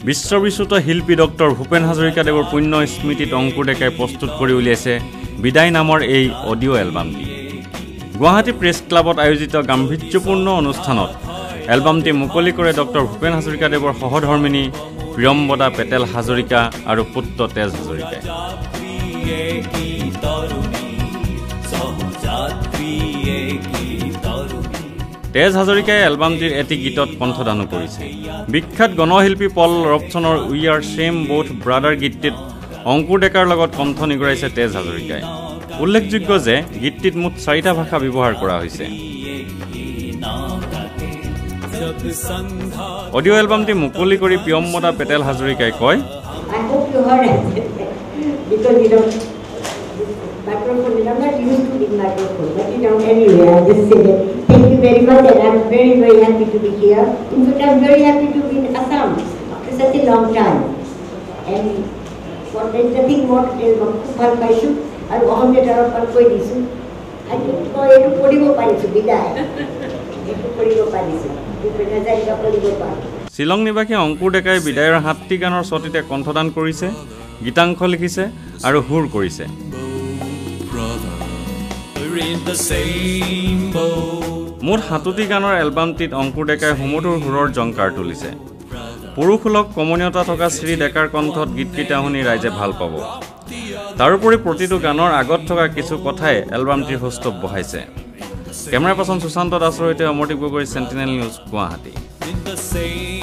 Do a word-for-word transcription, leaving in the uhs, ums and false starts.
বিশ্ববিশ্ৰুত শিল্পী ডক্টৰ ভূপেন হাজৰিকাদেৱৰ পুণ্য স্মৃতিত অংকুৰ ডেকাই প্ৰস্তুত কৰি উলিয়াইছে বিদায় নামৰ এই অডিঅ' এলবামটি গুৱাহাটী প্ৰেছ ক্লাবত আয়োজিত গাম্ভীৰ্যপূৰ্ণ অনুষ্ঠানত এলবামটি মুকলি কৰে ডক্টৰ ভূপেন হাজৰিকাদেৱৰ সহধৰ্মিনী প্ৰিয়ম্বদা পেটেল হাজৰিকা আৰু পুত্ৰ তেজ হাজৰিকাই তেজ হাজৰিকাই এলবামটিৰ এটি গীতত কণ্ঠদানো কৰিছে বিখ্যাত গণশিল্পী পল ৰবচনৰ we are same boat brother গীতটিত অংকুৰ ডেকাৰ লগত কণ্ঠ নিগৰাইছে তেজ হাজৰিকাই উল্লেখযোগ্য যে গীতটিত মুঠ চাৰিটা ভাষা ব্যৱহাৰ কৰা হৈছে অডিঅ' এলবামটি মুকলি কৰি প্ৰিয়ম্বদা পেটেল হাজৰিকাই কয় microphone. I'm not used to big microphone, but you know, anyway, I just say that. Thank you very much, and I'm very, very happy to be here. In fact, I'm very happy to be in Assam after such a long time. And for there's nothing more to tell. I'm too far by you. I'm on the tower for quite this. I don't know how to put it up. I should be there. To put it up. I should. You can say that put it up. Shillong নিবাসী অংকুৰ ডেকাই বিদায়ৰ হাতটি গানৰ ছটিতে কণ্ঠদান কৰিছে গীতাংশ লিখিছে আৰু সুৰ কৰিছে মুঠ সাতটি গানৰ এলবামটিত অংকুৰ ডেকাই সুমধুৰ সুৰৰ জংকাৰ তুলিছে পুৰুষসুলভ কমনীয়তা থকা শ্ৰী ডেকাৰ কণ্ঠত গীতকেইটা শুনি ৰাইজে ভাল পাব তাৰোপৰি প্ৰতিটো গানৰ আগত থকা কিছু কথাই এলবামটিৰ হোষ্টপ বহাইছে কেমেৰা পাৰ্চন সুশান্ত দাসৰ সৈতে অমৰদীপ গগৈ, চেণ্টিনেল নিউজ, গুৱাহাটী।